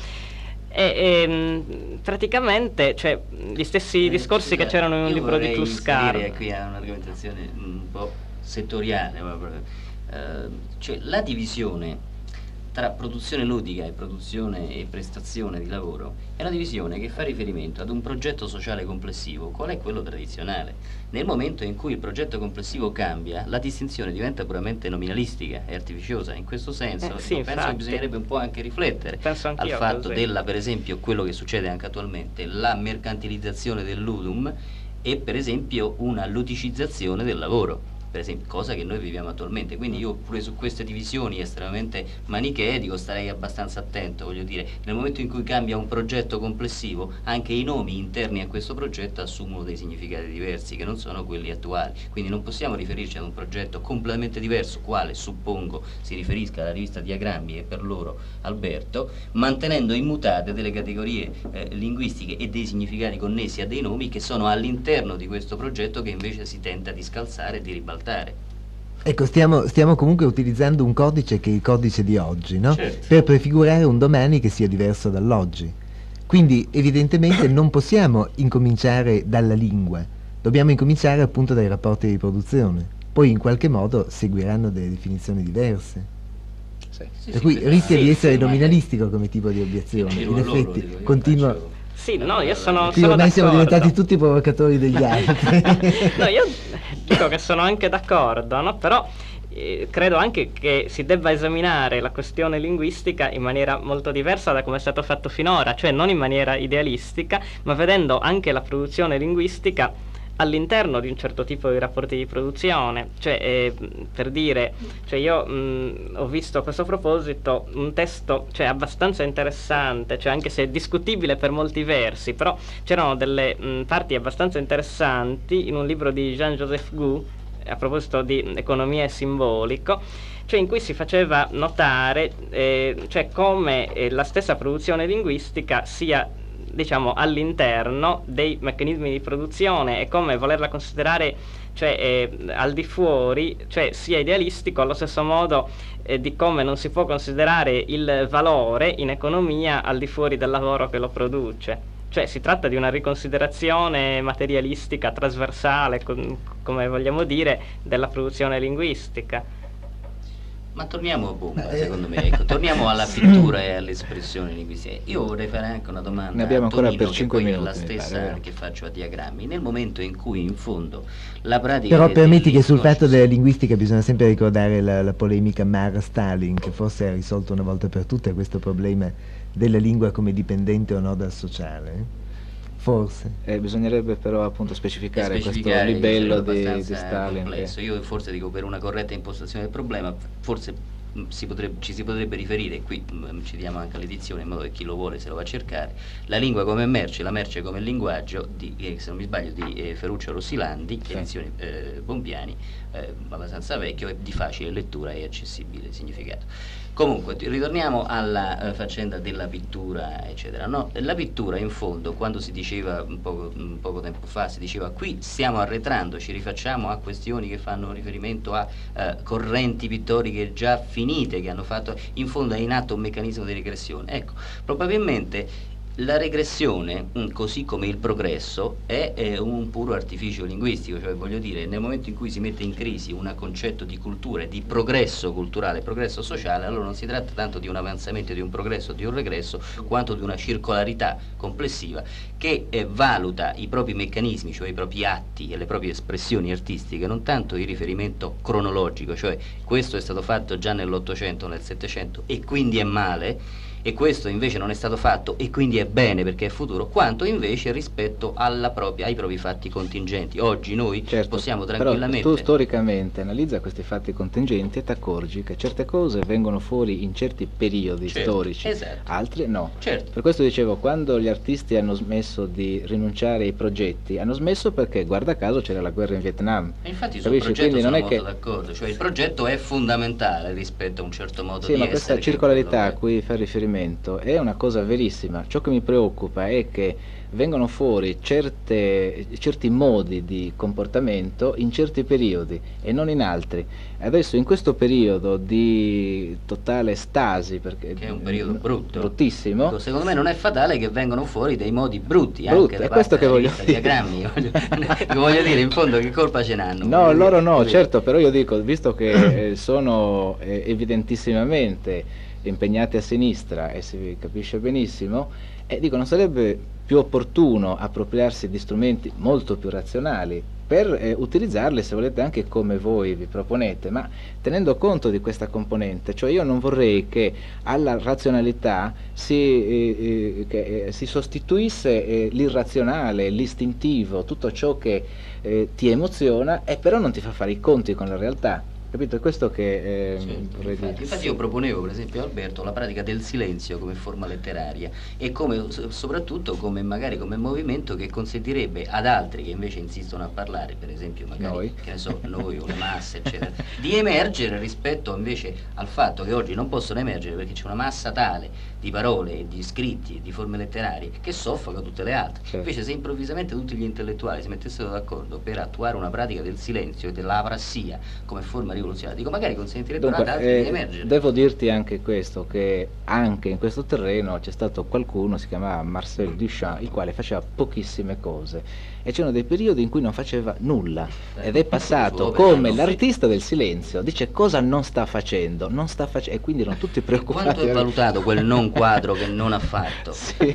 Praticamente, cioè, gli stessi discorsi che c'erano in un libro di Tuscar. Qui è un'argomentazione un po' settoriale, cioè la divisione tra produzione ludica e produzione e prestazione di lavoro è una divisione che fa riferimento ad un progetto sociale complessivo, qual è quello tradizionale. Nel momento in cui il progetto complessivo cambia, la distinzione diventa puramente nominalistica e artificiosa. In questo senso sì, io penso che bisognerebbe un po' anche riflettere al fatto della, per esempio, quello che succede anche attualmente, la mercantilizzazione del ludum e per esempio una ludicizzazione del lavoro. per esempio, cosa che noi viviamo attualmente. Quindi io pure su queste divisioni estremamente manichee dico starei abbastanza attento, voglio dire, nel momento in cui cambia un progetto complessivo, anche i nomi interni a questo progetto assumono dei significati diversi che non sono quelli attuali, quindi non possiamo riferirci ad un progetto completamente diverso, quale suppongo si riferisca alla rivista Diagrammi e per loro Alberto, mantenendo immutate delle categorie linguistiche e dei significati connessi a dei nomi che sono all'interno di questo progetto, che invece si tenta di scalzare e di ribaltare. Ecco, stiamo comunque utilizzando un codice che è il codice di oggi, no? Certo. Per prefigurare un domani che sia diverso dall'oggi. Quindi evidentemente non possiamo incominciare dalla lingua, dobbiamo incominciare appunto dai rapporti di riproduzione. Poi in qualche modo seguiranno delle definizioni diverse. Per cui rischia di essere nominalistico come tipo di obiezione. In effetti continuo. Sì, no, io sono Ormai siamo d'accordo. diventati tutti provocatori degli altri. No, io dico che sono anche d'accordo, no? Però credo anche che si debba esaminare la questione linguistica in maniera molto diversa da come è stato fatto finora, cioè non in maniera idealistica, ma vedendo anche la produzione linguistica all'interno di un certo tipo di rapporti di produzione. Cioè, per dire, cioè io ho visto a questo proposito un testo, cioè, abbastanza interessante, cioè, anche se è discutibile per molti versi, però c'erano delle parti abbastanza interessanti in un libro di Jean-Joseph Gou, a proposito di economia e simbolico, cioè in cui si faceva notare cioè come la stessa produzione linguistica sia, diciamo, all'interno dei meccanismi di produzione, e come volerla considerare, cioè, al di fuori, cioè sia idealistico allo stesso modo di come non si può considerare il valore in economia al di fuori del lavoro che lo produce. Cioè si tratta di una riconsiderazione materialistica, trasversale, come vogliamo dire, della produzione linguistica. Ma torniamo a bomba, secondo me, ecco, torniamo alla pittura e alle espressioni linguistiche. Io vorrei fare anche una domanda Ne abbiamo a ancora Tonino, per 5 che poi è minuti, la mi stessa pare. che faccio a Diagrammi. Nel momento in cui in fondo la pratica Però permetti che sul no, fatto della linguistica bisogna sempre ricordare la polemica Mara-Stalin, che forse ha risolto una volta per tutte questo problema della lingua come dipendente o no dal sociale. Forse. Bisognerebbe però appunto specificare questo specificare, livello che è di abbastanza Stalin. complesso. Io forse dico, per una corretta impostazione del problema, forse ci si potrebbe riferire, e qui ci diamo anche l'edizione in modo che chi lo vuole se lo va a cercare, la lingua come merce, la merce come linguaggio, se non mi sbaglio, di Ferruccio Rossilandi, Sì. edizioni Bompiani, abbastanza vecchio e di facile lettura e accessibile significato. Comunque, ritorniamo alla faccenda della pittura, eccetera. No? La pittura, in fondo, quando si diceva poco tempo fa, si diceva qui stiamo arretrando, ci rifacciamo a questioni che fanno riferimento a correnti pittoriche già finite, che hanno fatto, in fondo è in atto un meccanismo di regressione. Ecco, probabilmente la regressione, così come il progresso, è un puro artificio linguistico, cioè voglio dire, nel momento in cui si mette in crisi un concetto di cultura, di progresso culturale, progresso sociale, allora non si tratta tanto di un avanzamento, di un progresso, di un regresso, quanto di una circolarità complessiva che valuta i propri meccanismi, cioè i propri atti e le proprie espressioni artistiche, non tanto il riferimento cronologico, cioè questo è stato fatto già nell'800, nel 700 e quindi è male, e questo invece non è stato fatto e quindi è bene perché è futuro, quanto invece rispetto ai propri fatti contingenti. Oggi noi possiamo tranquillamente... Però tu storicamente analizza questi fatti contingenti e ti accorgi che certe cose vengono fuori in certi periodi storici, esatto. Altri no. Certo. Per questo dicevo, quando gli artisti hanno smesso di rinunciare ai progetti, hanno smesso perché, guarda caso, c'era la guerra in Vietnam. E infatti sul Capisci? progetto Quindi sono non è molto d'accordo, cioè il progetto è fondamentale rispetto a un certo modo Sì, di ma essere. questa circolarità a cui fa riferimento è una cosa verissima. Ciò che mi preoccupa è che vengono fuori certi modi di comportamento in certi periodi e non in altri. Adesso in questo periodo di totale stasi, perché che è un periodo brutto, bruttissimo, dico, secondo me non è fatale che vengano fuori dei modi brutti, Brutti, anche da è questo parte che voglio della dire. Diagrammi. Voglio dire, in fondo che colpa ce n'hanno? No, loro no, certo, però io dico, visto che sono evidentissimamente impegnati a sinistra e si capisce benissimo, dico, non sarebbe più opportuno appropriarsi di strumenti molto più razionali, per utilizzarle, se volete, anche come voi vi proponete, ma tenendo conto di questa componente. Cioè io non vorrei che alla razionalità si sostituisse l'irrazionale, l'istintivo, tutto ciò che ti emoziona e però non ti fa fare i conti con la realtà. Capito? È questo che vorrei dire. Infatti io proponevo, per esempio, a Alberto la pratica del silenzio come forma letteraria e soprattutto magari come movimento che consentirebbe ad altri che invece insistono a parlare, per esempio magari Noi. che ne so, noi o le masse eccetera, di emergere rispetto invece al fatto che oggi non possono emergere perché c'è una massa tale di parole, di scritti, di forme letterarie che soffoca tutte le altre. Certo. Invece se improvvisamente tutti gli intellettuali si mettessero d'accordo per attuare una pratica del silenzio e dell'aprassia come forma rivoluzionaria, dico magari consentirebbero ad altri di emergere. Devo dirti anche questo, che anche in questo terreno c'è stato qualcuno, si chiamava Marcel Duchamp, il quale faceva pochissime cose e c'erano dei periodi in cui non faceva nulla ed è passato come l'artista del silenzio. Dice cosa non sta facendo, e quindi erano tutti preoccupati. Quanto è valutato quel non quadro che non ha fatto? Sì.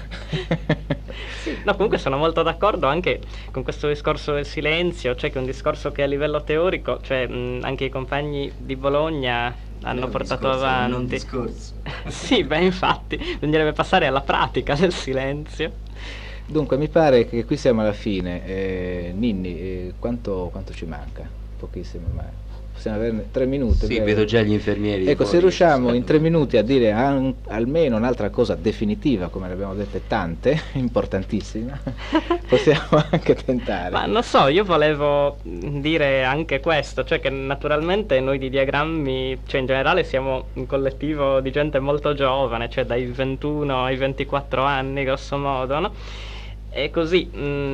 No, comunque sono molto d'accordo anche con questo discorso del silenzio, cioè che è un discorso che a livello teorico, cioè anche i compagni di Bologna hanno portato avanti. Non discorso. Sì, beh, infatti, bisognerebbe passare alla pratica del silenzio. Dunque mi pare che qui siamo alla fine. Ninni, quanto ci manca? Pochissimo, ma possiamo averne 3 minuti. Sì, vedo già gli infermieri. Ecco, fuori, se riusciamo in 3 minuti a dire almeno un'altra cosa definitiva, come ne abbiamo dette tante, importantissima, possiamo anche tentare. Ma non so, io volevo dire anche questo, cioè che naturalmente noi di Diagrammi, cioè in generale siamo un collettivo di gente molto giovane, cioè dai 21 ai 24 anni grosso modo, no? E così,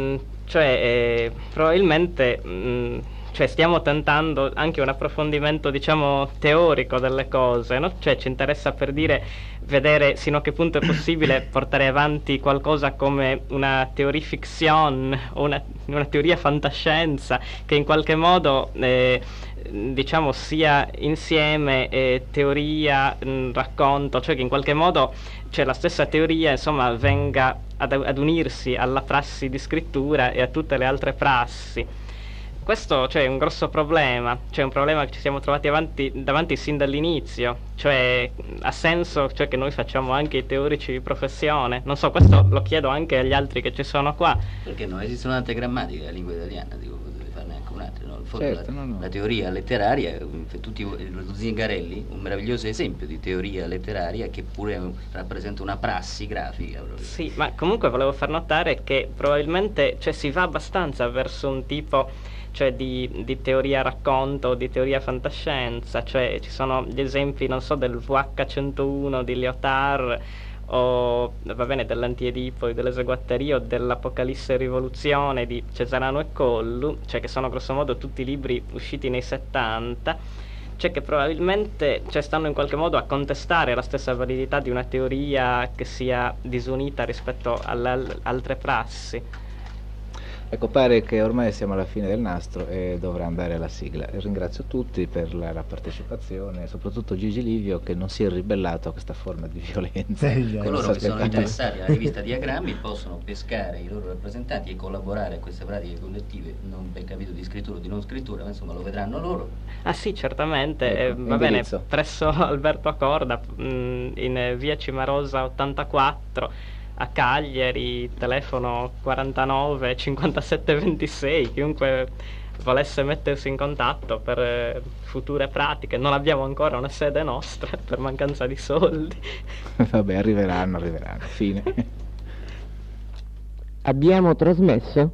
probabilmente cioè stiamo tentando anche un approfondimento, diciamo, teorico delle cose, no? Cioè ci interessa, per dire, vedere sino a che punto è possibile portare avanti qualcosa come una teoria fiction o una teoria fantascienza che in qualche modo diciamo sia insieme teoria, racconto, cioè che in qualche modo la stessa teoria insomma venga ad unirsi alla prassi di scrittura e a tutte le altre prassi. Questo è un grosso problema, un problema che ci siamo trovati davanti sin dall'inizio, cioè ha senso che noi facciamo anche i teorici di professione, non so, questo lo chiedo anche agli altri che ci sono qua. Perché non esiste un'altra grammatica della lingua italiana, dico, deve farne anche un'altra, no? Certo, la teoria letteraria, lo Zingarelli, un meraviglioso esempio di teoria letteraria che pure rappresenta una prassi grafica. Proprio. Sì, ma comunque volevo far notare che probabilmente si va abbastanza verso un tipo di teoria racconto, di teoria fantascienza, ci sono gli esempi, non so, del VH101 di Lyotard o va bene dell'Antiedipo, dell'Eseguatteria o dell'Apocalisse e Rivoluzione di Cesarano e Collu, che sono grossomodo tutti libri usciti nei 70, che probabilmente stanno in qualche modo a contestare la stessa validità di una teoria che sia disunita rispetto alle altre prassi. Ecco, pare che ormai siamo alla fine del nastro e dovrà andare alla sigla. Ringrazio tutti per la partecipazione, soprattutto Gigi Livio che non si è ribellato a questa forma di violenza. Coloro che sono interessati alla rivista Diagrammi possono pescare i loro rappresentanti e collaborare a queste pratiche collettive, non ben capito di scrittura o di non scrittura, ma insomma lo vedranno loro. Ah sì, certamente, Ecco, va bene, presso Alberto Accorda in via Cimarosa 84 a Cagliari, telefono 49 57 26, chiunque volesse mettersi in contatto per future pratiche. Non abbiamo ancora una sede nostra per mancanza di soldi. Vabbè, arriveranno, fine. Abbiamo trasmesso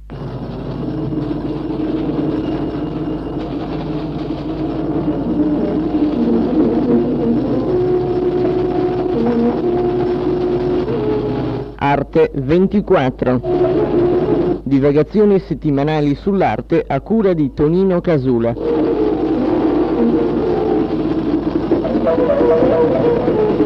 Arte 24. Divagazioni settimanali sull'arte a cura di Tonino Casula.